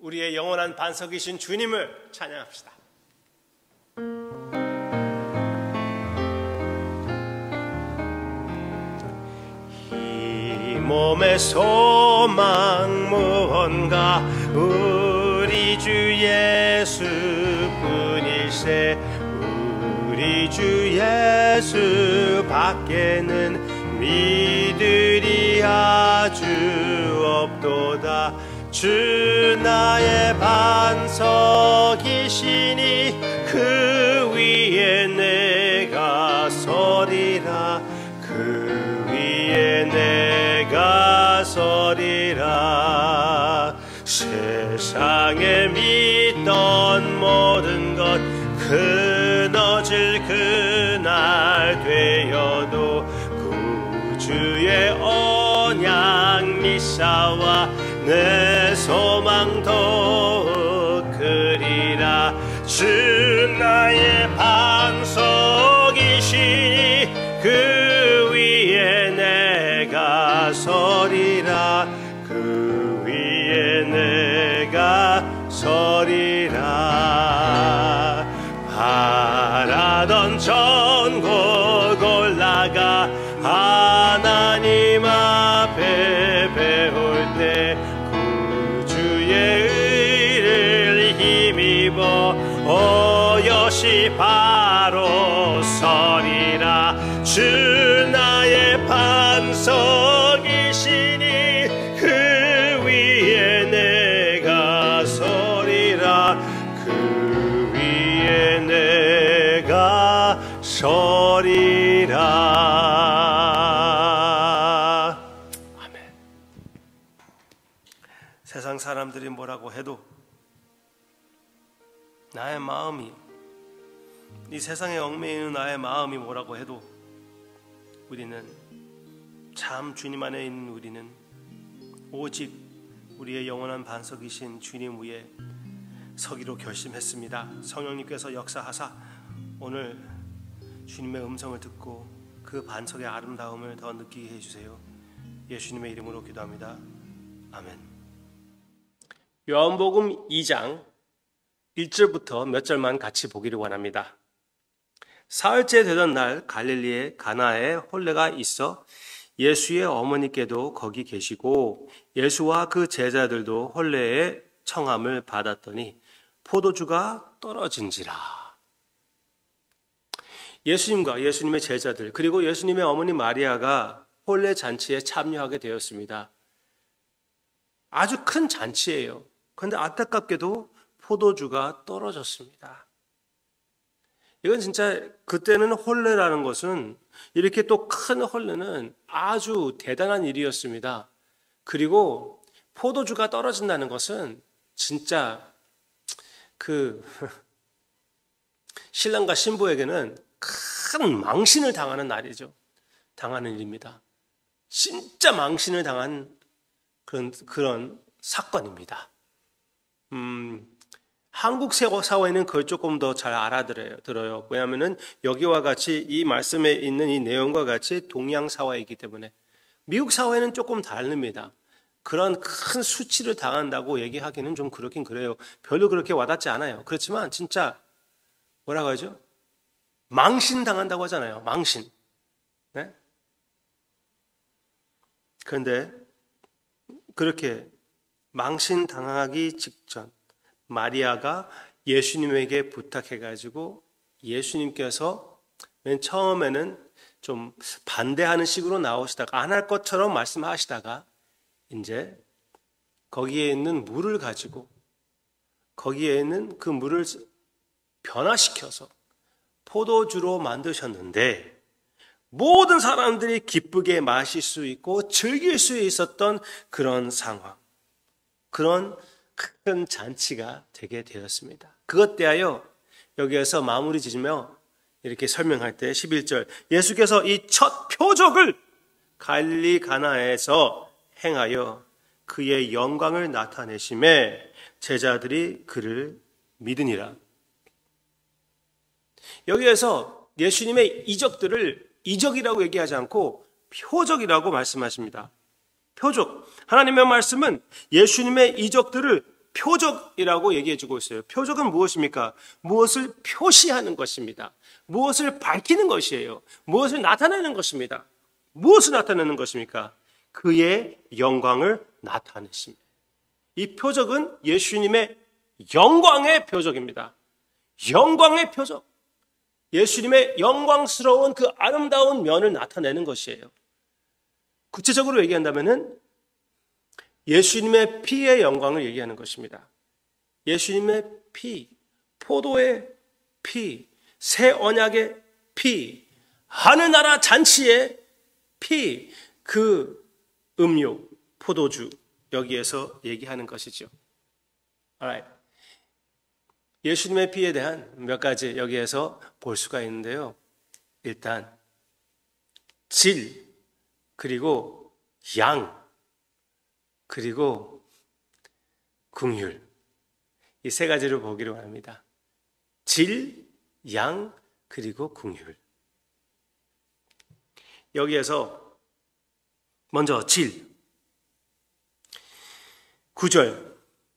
우리의 영원한 반석이신 주님을 찬양합시다. 이 몸의 소망 무언가 우리 주 예수뿐일세. 우리 주 예수 밖에는 믿으리 아주 없도다. 주 나의 반석이시니 그 위에 내가 서리라. 그 위에 내가 서리라. 세상에 믿던 모든 것 끊어질 그날 되어도 구주의 언약 미사와 내 소망도 그리라. 주 나의 반석이시니 그 위에 내가 서리라. 그 위에 내가 서리라. 바라던 전국 올라가 하나님 앞에 배울 때 구주의 의를 힘입어 오롯이 바로 서리라. 주 나의 반석이시니 그 위에 내가 서리라. 그 위에 내가 서리라. 아멘. 세상 사람들이 뭐라고 해도 나의 마음이, 이 세상에 얽매이는 나의 마음이 뭐라고 해도 우리는 참 주님 안에 있는 우리는 오직 우리의 영원한 반석이신 주님 위에 서기로 결심했습니다. 성령님께서 역사하사 오늘 주님의 음성을 듣고 그 반석의 아름다움을 더 느끼게 해주세요. 예수님의 이름으로 기도합니다. 아멘. 요한복음 2장 1절부터 몇 절만 같이 보기를 원합니다. 사흘째 되던 날 갈릴리의 가나에 혼례가 있어 예수의 어머니께도 거기 계시고 예수와 그 제자들도 혼례의 청함을 받았더니 포도주가 떨어진지라. 예수님과 예수님의 제자들 그리고 예수님의 어머니 마리아가 혼례 잔치에 참여하게 되었습니다. 아주 큰 잔치예요. 그런데 안타깝게도 포도주가 떨어졌습니다. 이건 진짜 그때는 혼례라는 것은 이렇게 또 큰 혼례는 아주 대단한 일이었습니다. 그리고 포도주가 떨어진다는 것은 진짜 그 신랑과 신부에게는 큰 망신을 당하는 날이죠. 당하는 일입니다. 진짜 망신을 당한 그런 사건입니다. 한국 사회는 그걸 조금 더 잘 알아들어요. 왜냐하면 여기와 같이 이 말씀에 있는 이 내용과 같이 동양 사회이기 때문에. 미국 사회는 조금 다릅니다. 그런 큰 수치를 당한다고 얘기하기는 좀 그렇긴 그래요. 별로 그렇게 와닿지 않아요. 그렇지만 진짜 뭐라고 하죠? 망신 당한다고 하잖아요. 망신. 네? 그런데 그렇게 망신 당하기 직전 마리아가 예수님에게 부탁해가지고 예수님께서 맨 처음에는 좀 반대하는 식으로 나오시다가 안 할 것처럼 말씀하시다가 이제 거기에 있는 물을 가지고 거기에 있는 그 물을 변화시켜서 포도주로 만드셨는데 모든 사람들이 기쁘게 마실 수 있고 즐길 수 있었던 그런 상황, 그런 큰 잔치가 되게 되었습니다. 그것 대하여 여기에서 마무리 지으며 이렇게 설명할 때 11절 예수께서 이 첫 표적을 갈릴리 가나에서 행하여 그의 영광을 나타내심에 제자들이 그를 믿으니라. 여기에서 예수님의 이적들을 이적이라고 얘기하지 않고 표적이라고 말씀하십니다. 표적. 하나님의 말씀은 예수님의 이적들을 표적이라고 얘기해 주고 있어요. 표적은 무엇입니까? 무엇을 표시하는 것입니다. 무엇을 밝히는 것이에요. 무엇을 나타내는 것입니다. 무엇을 나타내는 것입니까? 그의 영광을 나타내십니다. 이 표적은 예수님의 영광의 표적입니다. 영광의 표적. 예수님의 영광스러운 그 아름다운 면을 나타내는 것이에요. 구체적으로 얘기한다면은 예수님의 피의 영광을 얘기하는 것입니다. 예수님의 피, 포도의 피, 새 언약의 피, 하늘나라 잔치의 피, 그 음료, 포도주, 여기에서 얘기하는 것이죠. Alright. 예수님의 피에 대한 몇 가지 여기에서 볼 수가 있는데요. 일단 질, 그리고 양, 그리고 긍휼, 이 세 가지를 보기로 합니다. 질, 양, 그리고 긍휼. 여기에서 먼저 질. 9절.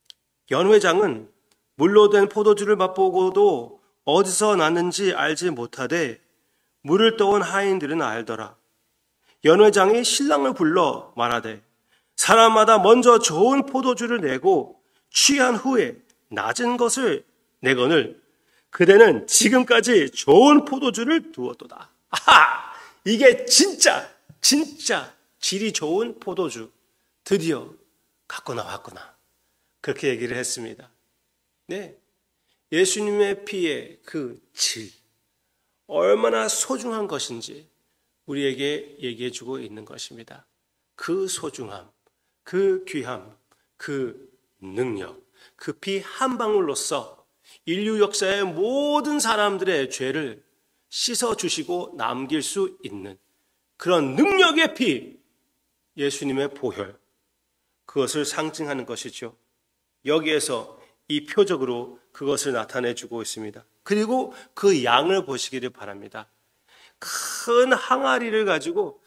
연회장은 물로 된 포도주를 맛보고도 어디서 났는지 알지 못하되 물을 떠온 하인들은 알더라. 연회장이 신랑을 불러 말하되 사람마다 먼저 좋은 포도주를 내고 취한 후에 낮은 것을 내거늘 그대는 지금까지 좋은 포도주를 두었도다. 아하! 이게 진짜 질이 좋은 포도주 드디어 갖고 나왔구나. 그렇게 얘기를 했습니다. 네, 예수님의 피의 그 질, 얼마나 소중한 것인지 우리에게 얘기해 주고 있는 것입니다. 그 소중함, 그 귀함, 그 능력, 그 피 한 방울로써 인류 역사의 모든 사람들의 죄를 씻어주시고 남길 수 있는 그런 능력의 피, 예수님의 보혈, 그것을 상징하는 것이죠. 여기에서 이 표적으로 그것을 나타내 주고 있습니다. 그리고 그 양을 보시기를 바랍니다. 큰 항아리를 가지고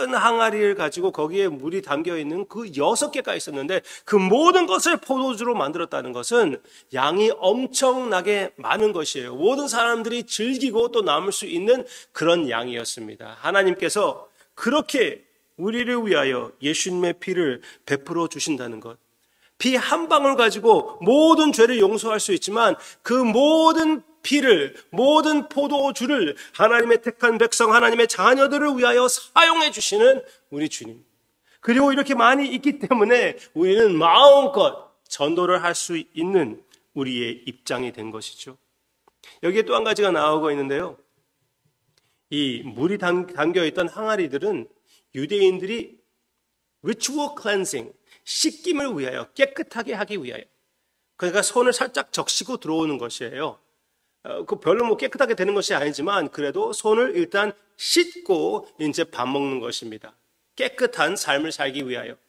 거기에 물이 담겨 있는 그 6개가 있었는데 그 모든 것을 포도주로 만들었다는 것은 양이 엄청나게 많은 것이에요. 모든 사람들이 즐기고 또 남을 수 있는 그런 양이었습니다. 하나님께서 그렇게 우리를 위하여 예수님의 피를 베풀어 주신다는 것. 피 한 방울 가지고 모든 죄를 용서할 수 있지만 그 모든 피를, 모든 포도주를 하나님의 택한 백성, 하나님의 자녀들을 위하여 사용해 주시는 우리 주님. 그리고 이렇게 많이 있기 때문에 우리는 마음껏 전도를 할 수 있는 우리의 입장이 된 것이죠. 여기에 또 한 가지가 나오고 있는데요. 이 물이 담겨있던 항아리들은 유대인들이 ritual cleansing, 씻김을 위하여, 깨끗하게 하기 위하여, 그러니까 손을 살짝 적시고 들어오는 것이에요. 그 별로 뭐 깨끗하게 되는 것이 아니지만 그래도 손을 일단 씻고 이제 밥 먹는 것입니다. 깨끗한 삶을 살기 위하여.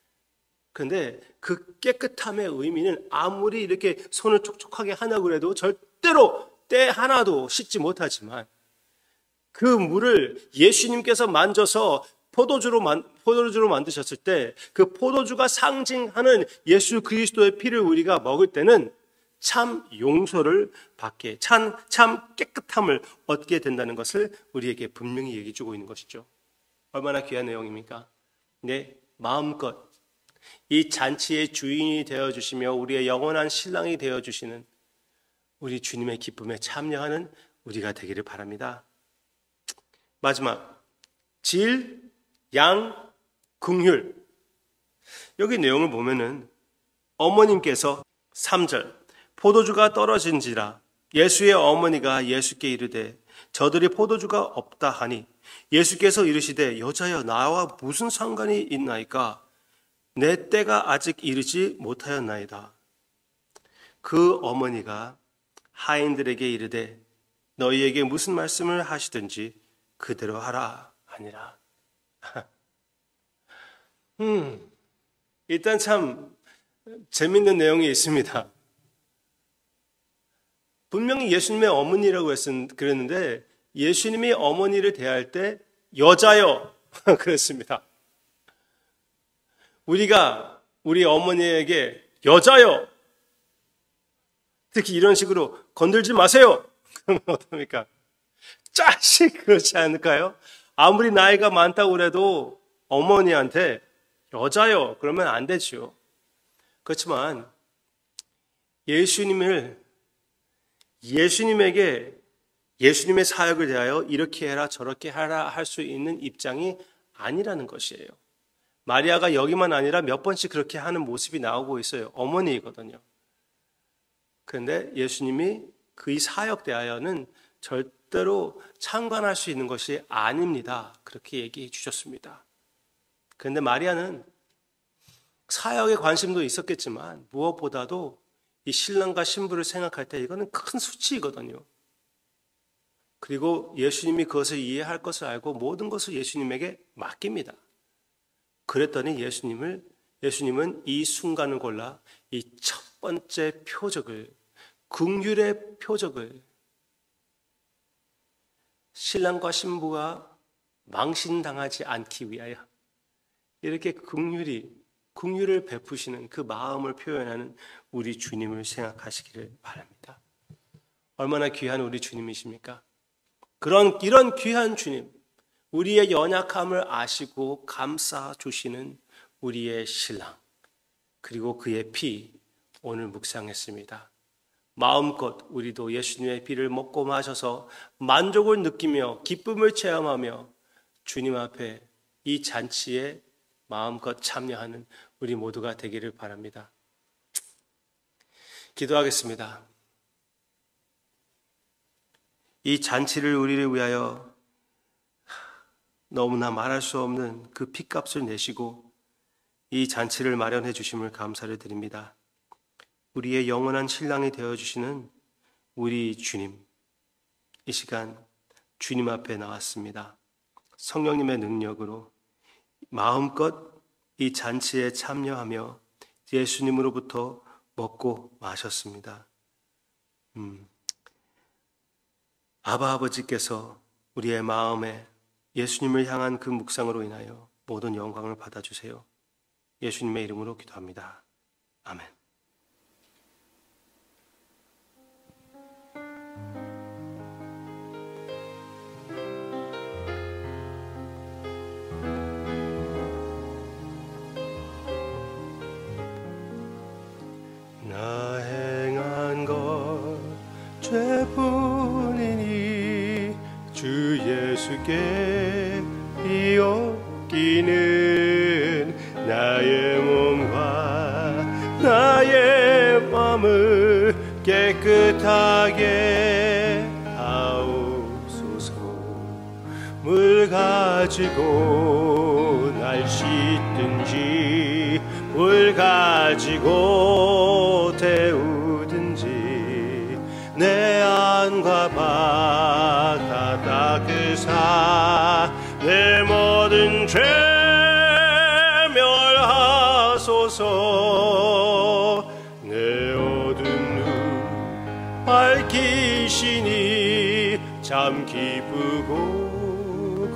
그런데 그 깨끗함의 의미는 아무리 이렇게 손을 촉촉하게 하려고 해도 절대로 때 하나도 씻지 못하지만 그 물을 예수님께서 만져서 포도주로 만드셨을 때 그 포도주가 상징하는 예수 그리스도의 피를 우리가 먹을 때는 참 용서를 받게, 참 깨끗함을 얻게 된다는 것을 우리에게 분명히 얘기해 주고 있는 것이죠. 얼마나 귀한 내용입니까? 네, 마음껏 이 잔치의 주인이 되어주시며 우리의 영원한 신랑이 되어주시는 우리 주님의 기쁨에 참여하는 우리가 되기를 바랍니다. 마지막, 질, 양, 긍휼. 여기 내용을 보면은 어머님께서 3절 포도주가 떨어진지라 예수의 어머니가 예수께 이르되 저들이 포도주가 없다 하니 예수께서 이르시되 여자여 나와 무슨 상관이 있나이까 내 때가 아직 이르지 못하였나이다. 그 어머니가 하인들에게 이르되 너희에게 무슨 말씀을 하시든지 그대로 하라 하니라. 일단 참 재밌는 내용이 있습니다. 분명히 예수님의 어머니라고 그랬는데 예수님이 어머니를 대할 때 여자여 그랬습니다. 우리가 우리 어머니에게 여자여 특히 이런 식으로 건들지 마세요. 그러면 어떡합니까? 짜식 그렇지 않을까요? 아무리 나이가 많다고 그래도 어머니한테 여자요 그러면 안 되죠. 그렇지만 예수님에게 예수님의 사역을 대하여 이렇게 해라 저렇게 하라 할 수 있는 입장이 아니라는 것이에요. 마리아가 여기만 아니라 몇 번씩 그렇게 하는 모습이 나오고 있어요. 어머니이거든요. 그런데 예수님이 그의 사역 대하여는 절대로 참관할 수 있는 것이 아닙니다. 그렇게 얘기해 주셨습니다. 그런데 마리아는 사역에 관심도 있었겠지만 무엇보다도 이 신랑과 신부를 생각할 때 이거는 큰 수치이거든요. 그리고 예수님이 그것을 이해할 것을 알고 모든 것을 예수님에게 맡깁니다. 그랬더니 예수님은 이 순간을 골라 이 첫 번째 표적을, 긍휼의 표적을 신랑과 신부가 망신당하지 않기 위하여 이렇게 긍휼을 베푸시는 그 마음을 표현하는 우리 주님을 생각하시기를 바랍니다. 얼마나 귀한 우리 주님이십니까? 이런 귀한 주님, 우리의 연약함을 아시고 감싸 주시는 우리의 신랑, 그리고 그의 피 오늘 묵상했습니다. 마음껏 우리도 예수님의 피를 먹고 마셔서 만족을 느끼며 기쁨을 체험하며 주님 앞에 이 잔치에 마음껏 참여하는 우리 모두가 되기를 바랍니다. 기도하겠습니다. 이 잔치를 우리를 위하여 너무나 말할 수 없는 그 핏값을 내시고 이 잔치를 마련해 주심을 감사를 드립니다. 우리의 영원한 신랑이 되어주시는 우리 주님, 이 시간 주님 앞에 나왔습니다. 성령님의 능력으로 마음껏 이 잔치에 참여하며 예수님으로부터 먹고 마셨습니다. 아바 아버지께서 우리의 마음에 예수님을 향한 그 묵상으로 인하여 모든 영광을 받아주세요. 예수님의 이름으로 기도합니다. 아멘. 나 행한 것 죄뿐이니 주 예수께 이옵기는 나의 몸과 나의 마음을 깨끗하게 하옵소서. 물 가지고 날 씻든지 물 가지고 태우든지 내 안과 박 다 닦으사 내 모든 죄 멸하소서. 내 어두운 눈 밝히시니 참 기쁘고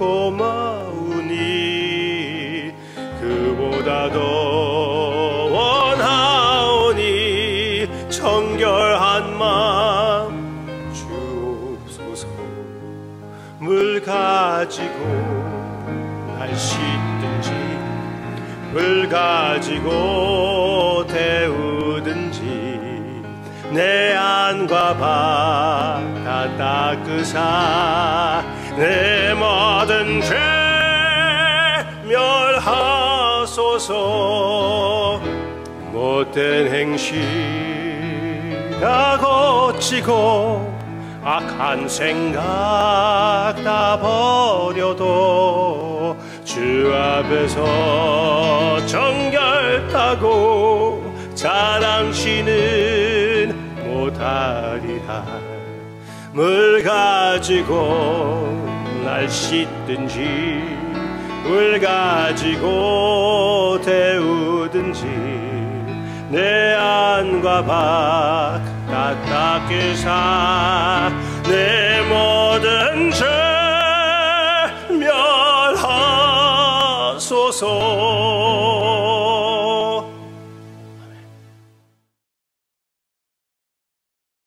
고마우니 그보다 더 원하오니 정결한 마음 주옵소서. 물 가지고 날 씻든지 물 가지고 태우든지 내 안과 박 다 닦으사 내 모든 죄 멸하소서. 못된 행실 다 고치고 악한 생각 다 버려도 주 앞에서 정결하고 자랑치는 못하리라. 물 가지고 날 씻든지 물 가지고 태우든지 내 안과 박 다 닦으사 내 몸